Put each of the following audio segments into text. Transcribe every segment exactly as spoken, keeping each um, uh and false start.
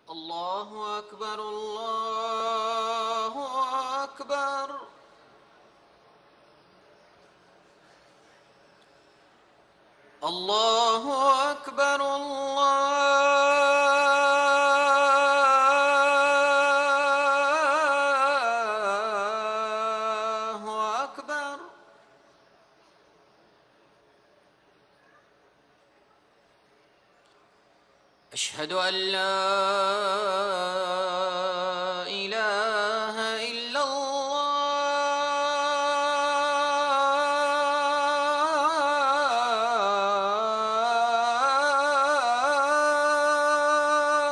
الله أكبر الله أكبر. الله أكبر الله أكبر. أشهد أن لا إله إلا الله.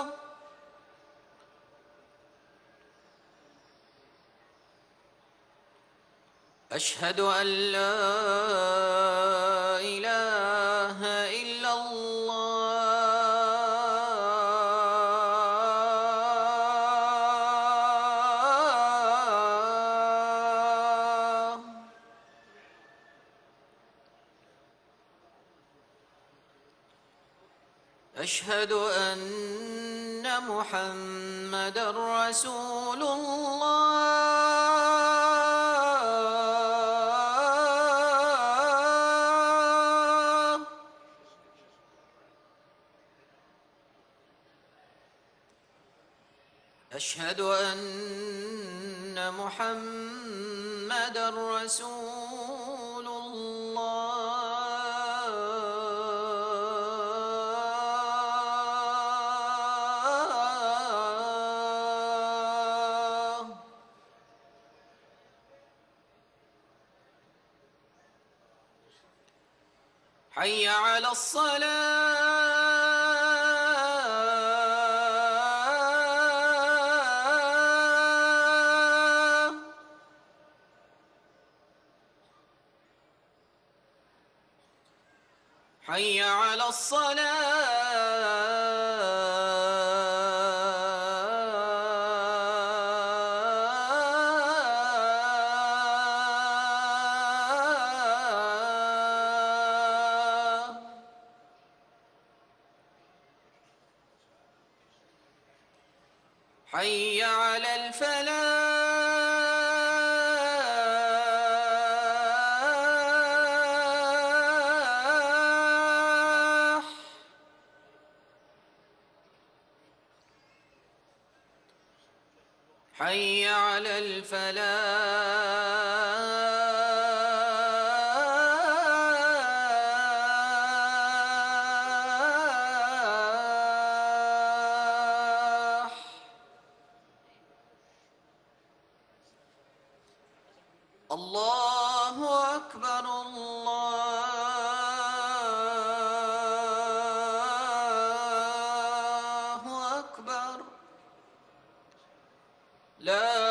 أشهد أن لا إله إلا الله. أشهد أن محمدًا رسول الله. أشهد أن محمدًا رسول الله. حي على الصلاة. حي على الصلاة. حي على الفلاح. حي على الفلاح. الله أكبر الله أكبر. لا